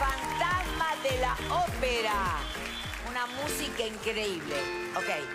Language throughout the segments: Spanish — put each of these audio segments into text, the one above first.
fantasma de la ópera. Una música increíble. Ok.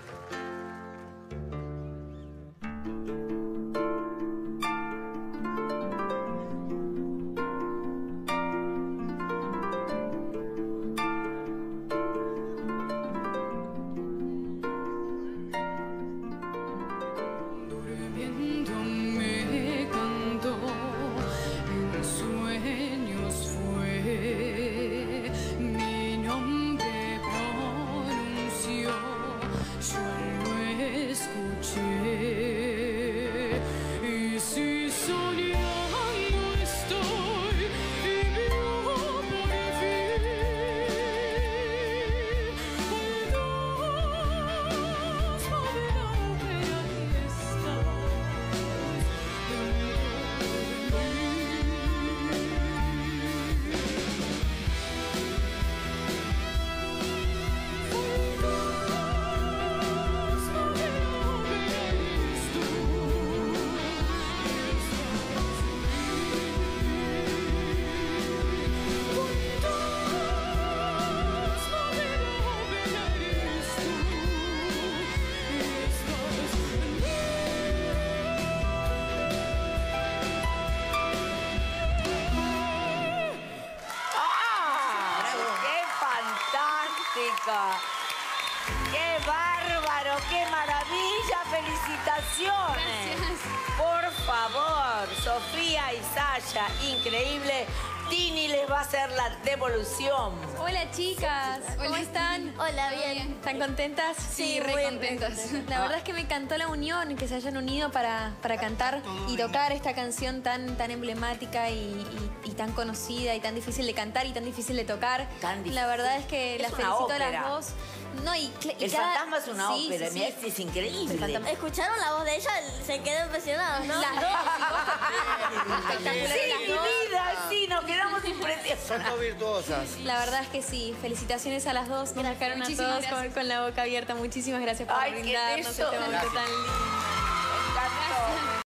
¡Qué bárbaro! ¡Qué maravilla! ¡Felicitaciones! Gracias. Por favor, Sofía y Sasha, increíble. Tini les va a hacer la devolución. Hola, chicas. ¿Cómo están? Hola, bien. ¿Están contentas? Sí, re muy contentas. La verdad es que me encantó la unión, que se hayan unido para cantar y tocar esta canción tan emblemática y tan conocida y tan difícil de cantar y tan difícil de tocar. La verdad es que las felicito a las dos. No, El fantasma es una ópera, mi ex es increíble. ¿Escucharon la voz de ella? Se quedó impresionada, ¿no? Las dos. Sí, mi vida, sí, nos quedamos impresionados. Son dos virtuosas. La verdad es que sí. Felicitaciones a las dos. Nos dejaron a todos con la boca abierta. Muchísimas gracias por brindarnos este momento tan lindo. Me encantó.